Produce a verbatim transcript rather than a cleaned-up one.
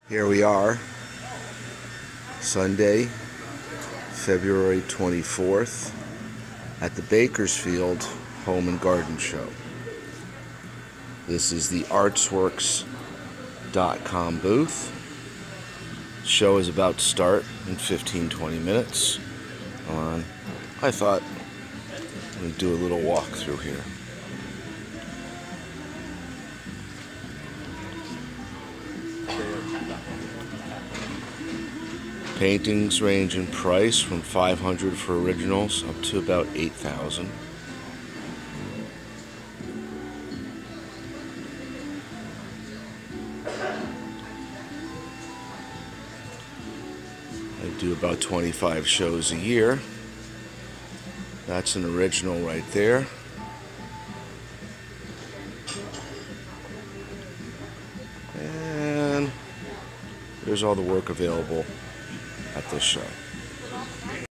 Here we are, Sunday, February twenty-fourth, at the Bakersfield Home and Garden Show. This is the artzworks dot com booth. The show is about to start in fifteen to twenty minutes. Um, I thought we'd do a little walkthrough here. Paintings range in price from five hundred dollars for originals up to about eight thousand dollars. I do about twenty-five shows a year. That's an original right there. And there's all the work available at this show.